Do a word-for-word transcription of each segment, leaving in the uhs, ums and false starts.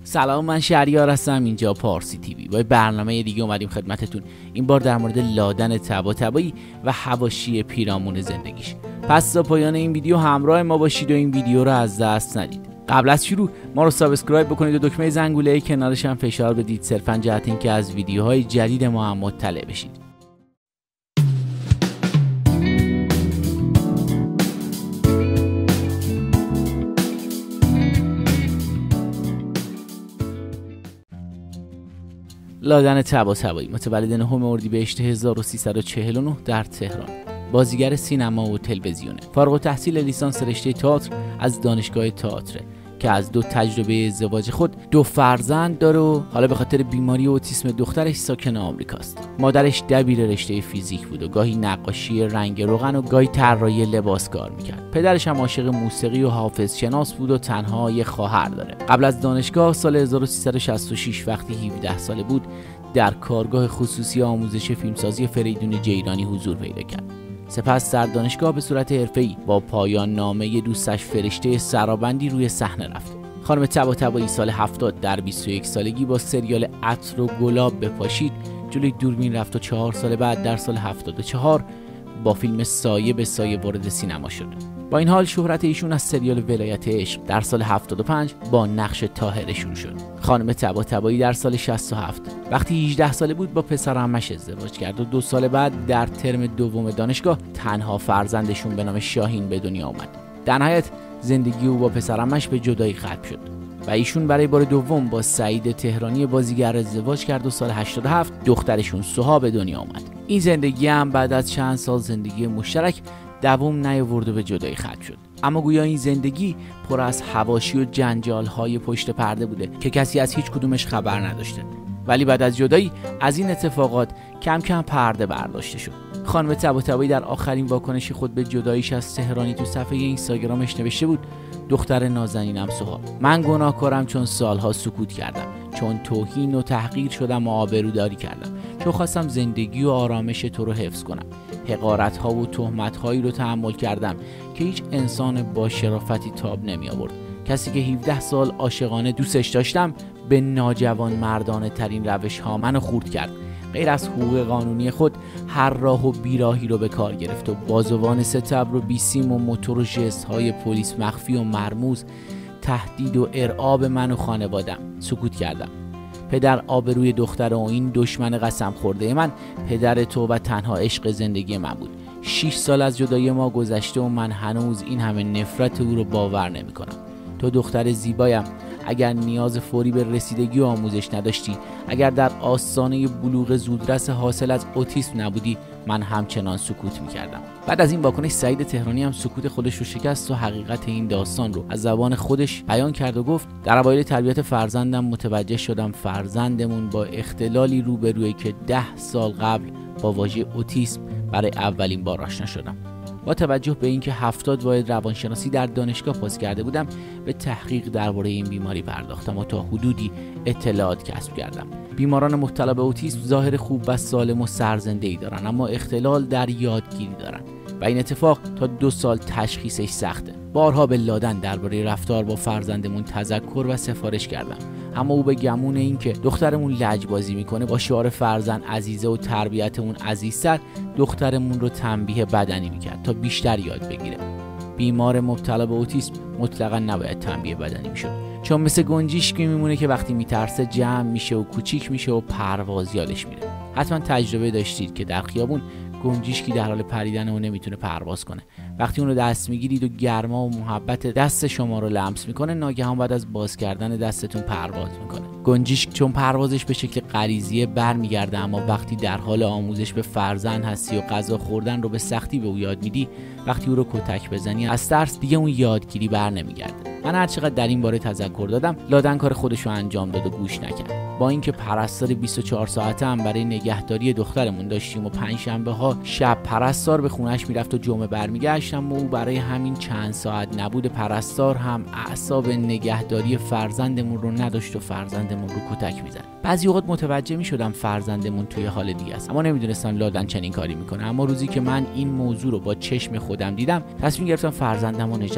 سلام، من شهریار هستم. اینجا پارسی تیوی با برنامه دیگه اومدیم خدمتتون. این بار در مورد لادن طباطبایی و حواشی پیرامون زندگیش. پس تا پایان این ویدیو همراه ما باشید و این ویدیو رو از دست ندید. قبل از شروع ما رو سابسکرایب بکنید و دکمه زنگوله کنارش هم فشار بدید، صرفاً جهت اینکه از ویدیوهای جدید ما هم مطلع بشید. لادن طباطبایی متولد نهم اردیبهشت هزار و سیصد و چهل و نه در تهران، بازیگر سینما و تلویزیونه. فارغ التحصیل لیسانس رشته تئاتر از دانشگاه تئاتر که از دو تجربه ازدواج خود دو فرزند داره و حالا به خاطر بیماری اوتیسم دخترش ساکن آمریکاست. مادرش دبیر رشته فیزیک بود و گاهی نقاشی رنگ روغن و گاهی طراحی لباس کار میکرد. پدرش هم عاشق موسیقی و حافظ شناس بود و تنها یه خواهر داره. قبل از دانشگاه سال هزار و سیصد و شصت و شش وقتی هفده ساله بود در کارگاه خصوصی آموزش فیلمسازی فریدون جیرانی حضور پیدا کرد. سپس در دانشگاه به صورت حرفه‌ای با پایان نامه دوستش فرشته سرابندی روی صحنه رفت. خانم طباطبایی سال هفتاد در بیست و یک سالگی با سریال عطر و گلاب بپاشید جلوی دوربین رفت و چهار سال بعد در سال هفتاد و چهار با فیلم سایه به سایه وارد سینما شد. با این حال شهرت ایشون از سریال ولایت عشق در سال هفتاد و پنج با نقش طاهره شروع شد. خانم طباطبایی در سال شصت و هفت وقتی هجده ساله بود با پسر عمش ازدواج کرد و دو سال بعد در ترم دوم دانشگاه تنها فرزندشون به نام شاهین به دنیا آمد. در نهایت زندگی او با پسر عمش به جدایی ختم شد و ایشون برای بار دوم با سعید تهرانی بازیگر ازدواج کرد و سال هشتاد و هفت دخترشون سوها به دنیا آمد. این زندگی هم بعد از چند سال زندگی مشترک دوام نیاورد و به جدایی ختم شد. اما گویا این زندگی پر از حواشی و جنجال‌های پشت پرده بوده که کسی از هیچ کدومش خبر نداشته. ولی بعد از جدایی از این اتفاقات کم کم پرده برداشته شد. خانم طباطبایی در آخرین واکنش خود به جداییش از تهرانی تو صفحه اینستاگرامش نوشته بود: دختر نازنینم سوها، من گناهکارم چون سالها سکوت کردم، چون توهین و تحقیر شدم و آبروداری کردم، چون خواستم زندگی و آرامش تو رو حفظ کنم. حقارت‌ها و تهمت‌هایی رو تحمل کردم که هیچ انسان با شرافتی تاب نمی آورد. کسی که هفده سال عاشقانه دوستش داشتم به ناجوان مردانه ترین روش ها منو خورد کرد. غیر از حقوق قانونی خود هر راه و بیراهی رو به کار گرفت و بازوان ستبر و بیسیم و موتور و ژست های پلیس مخفی و مرموز تهدید و ارعاب من و خانوادم. سکوت کردم. پدر آبروی دختر و این دشمن قسم خورده من پدر تو و تنها عشق زندگی من بود. شش سال از جدایی ما گذشته و من هنوز این همه نفرت او رو باور نمی کنم. تو دختر زیبایم، اگر نیاز فوری به رسیدگی و آموزش نداشتی، اگر در آستانه بلوغ زودرس حاصل از اوتیسم نبودی، من همچنان سکوت میکردم. بعد از این واکنش سعید تهرانی هم سکوت خودش رو شکست و حقیقت این داستان رو از زبان خودش بیان کرد و گفت: در اوایل تربیت فرزندم متوجه شدم فرزندمون با اختلالی روبرویه که ده سال قبل با واژه اوتیسم برای اولین بار آشنا شدم. با توجه به اینکه هفتاد واحد روانشناسی در دانشگاه پاس کرده بودم به تحقیق درباره این بیماری پرداختم و تا حدودی اطلاعات کسب کردم. بیماران مبتلا به اوتیسم ظاهر خوب و سالم و سرزنده‌ای دارن، اما اختلال در یادگیری دارن و این اتفاق تا دو سال تشخیصش سخته. بارها به لادن درباره رفتار با فرزندمون تذکر و سفارش کردم، اما او به گمون این که دخترمون لجبازی میکنه با شعار فرزند عزیزه و تربیتمون عزیزتر دخترمون رو تنبیه بدنی میکرد تا بیشتر یاد بگیره. بیمار مبتلا به اوتیسم مطلقا نباید تنبیه بدنی میشد، چون مثل گنجشکی میمونه که وقتی میترسه جمع میشه و کوچیک میشه و پرواز یادش میره. حتما تجربه داشتید که در خیابون گنجشکی در حال پریدن و نمیتونه پرواز کنه. وقتی اون رو دست میگیرید و گرما و محبت دست شما رو لمس میکنه، ناگهان بعد از باز کردن دستتون پرواز میکنه. گنجشک چون پروازش به شکل غریزیه برمیگرده، اما وقتی در حال آموزش به فرزند هستی و غذا خوردن رو به سختی به او یاد میدی، وقتی او رو کتک بزنی از ترس دیگه اون یادگیری بر نمیگرده. من هر چقدر در این باره تذکر دادم، لادن کار خودش رو انجام داد و گوش نکرد. با اینکه پرستار بیست و چهار ساعته هم برای نگهداری دخترمون داشتیم و پنج شنبه ها شب پرستار به خونش میرفت و جمعه برمیگشت، اما او برای همین چند ساعت نبود پرستار هم اعصاب نگهداری فرزندمون رو نداشت و فرزندمون رو کتک میزد. بعضی اوقات متوجه میشدم فرزندمون توی حال دیگه است، اما نمیدونستم لادن چنین کاری میکنه. اما روزی که من این موضوع رو با چشم خودم دیدم، تصمیم گرفتم فرزندم رو نجات بدم.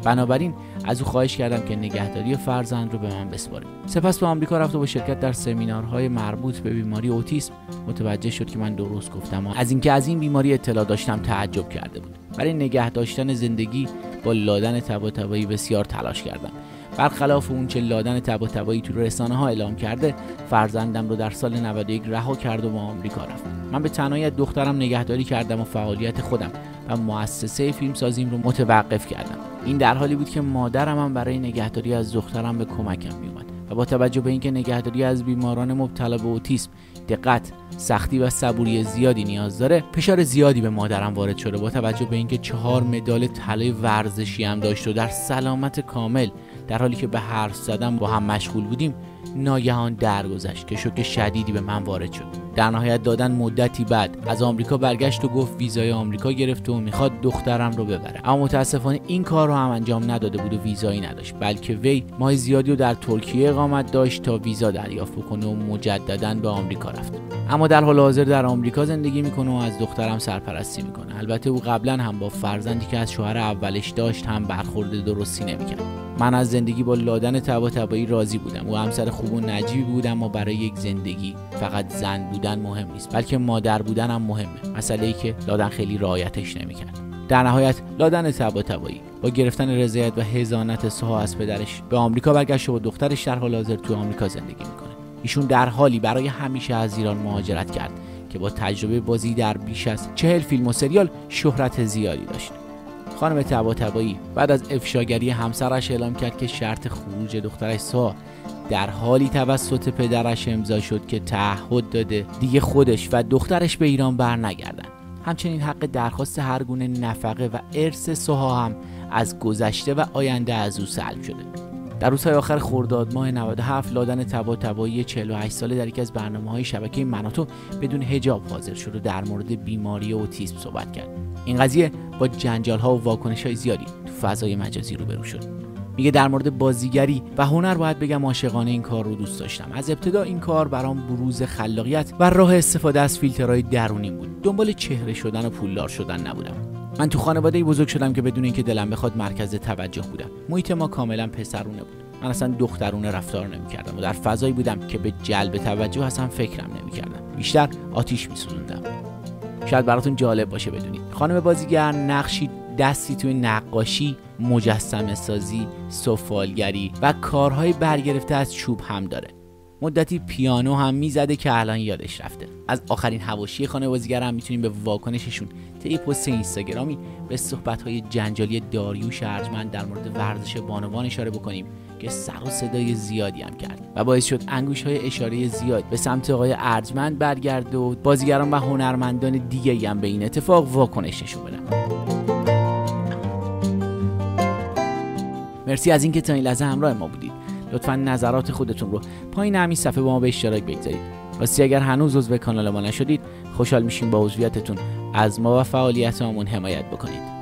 بنابراین از او خواهش کردم که نگهداری فرزند رو به من بسپاره. سپس به آمریکا رفت و با شرکت در سمینارهای مربوط به بیماری اوتیسم متوجه شد که من درست گفتم و از اینکه از این بیماری اطلاع داشتم تعجب کرده بود. برای نگه داشتن زندگی با لادن طباطبایی بسیار تلاش کردم. برخلاف اون چه لادن طباطبایی تو رسانه ها اعلام کرده، فرزندم رو در سال نود و یک رها کرد و به آمریکا رفت. من به تنهایی از دخترم نگهداری کردم و فعالیت خودم و مؤسسه فیلمسازیم رو متوقف کردم. این در حالی بود که مادرم هم برای نگهداری از دخترم به کمکم میومد و با توجه به اینکه نگهداری از بیماران مبتلا به اوتیسم دقت، سختی و صبوری زیادی نیاز داره، فشار زیادی به مادرم وارد شده. با توجه به اینکه چهار مدال طلای ورزشی هم داشت و در سلامت کامل در حالی که به حرف زدن با هم مشغول بودیم، ناگهان درگذشت که شوک شدیدی به من وارد شد. در نهایت دادن مدتی بعد از آمریکا برگشت و گفت ویزای آمریکا گرفته و میخواد دخترم رو ببره، اما متاسفانه این کار رو هم انجام نداده بود و ویزایی نداشت، بلکه وی ماه زیادی رو در ترکیه اقامت داشت تا ویزا دریافت بکنه و مجددا به آمریکا رفت. اما در حال حاضر در آمریکا زندگی میکنه و از دخترم سرپرستی میکنه. البته او قبلا هم با فرزندی که از شوهر اولش داشت هم برخورد درستی نمیکرد. من از زندگی با لادن طباطبایی راضی بودم. او همسر خوب و نجیبی بود، اما برای یک زندگی فقط زن بودن مهم نیست، بلکه مادر بودن هم مهمه، مسئله‌ای که لادن خیلی رعایتش نمیکرد. در نهایت لادن طباطبایی با گرفتن رضایت و حضانت سها از پدرش به آمریکا برگشت و دخترش در حال حاضر تو آمریکا زندگی میکنه. ایشون در حالی برای همیشه از ایران مهاجرت کرد که با تجربه بازی در بیش از چهل فیلم و سریال شهرت زیادی داشت. خانم طباطبایی بعد از افشاگری همسرش اعلام کرد که شرط خروج دخترش سها در حالی توسط پدرش امضا شد که تعهد داده دیگه خودش و دخترش به ایران برنگردن. همچنین حق درخواست هر گونه نفقه و ارث سها هم از گذشته و آینده از او سلب شده. در روزهای آخر خرداد ماه نود و هفت لادن طباطبایی چهل و هشت ساله در یکی از برنامه‌های شبکه مناطو بدون حجاب حاضر شد و در مورد بیماری اوتیسم صحبت کرد. این قضیه با جنجال‌ها و واکنش‌های زیادی تو فضای مجازی روبرو شد. میگه در مورد بازیگری و هنر باید بگم عاشقانه این کار رو دوست داشتم. از ابتدا این کار برام بروز خلاقیت و راه استفاده از فیلترهای درونی بود. دنبال چهره شدن و پولدار شدن نبودم. من تو خانواده‌ای بزرگ شدم که بدون اینکه دلم بخواد مرکز توجه بودم. محیط ما کاملا پسرونه بود. من اصلا دخترونه رفتار نمی‌کردم و در فضایی بودم که به جلب توجه اصلا فکرم نمی‌کردم. بیشتر آتیش می‌سوزوندم. شاید براتون جالب باشه بدونید خانم بازیگر نقشی دستی توی نقاشی، مجسمه سازی، سفالگری و کارهای برگرفته از چوب هم داره. مدتی پیانو هم میزده که الان یادش رفته. از آخرین حواشی خانم بازیگر هم میتونیم به واکنششون طی پست اینستاگرامی به صحبت‌های جنجالی داریوش ارجمند در مورد ورزش بانوان اشاره بکنیم که سر و صدای زیادی هم کرد و باعث شد انگوش‌های اشاره زیاد به سمت آقای ارجمند برگرده و بازیگران و هنرمندان دیگه‌ای هم به این اتفاق واکنش نشون بدن. مرسی از اینکه تا این لحظه همراه ما بودید. لطفاً نظرات خودتون رو پایین همین صفحه با ما به اشتراک بگذارید. راستی اگر هنوز عضو کانال ما نشدید، خوشحال میشیم با عضویتتون از ما و فعالیتمون حمایت بکنید.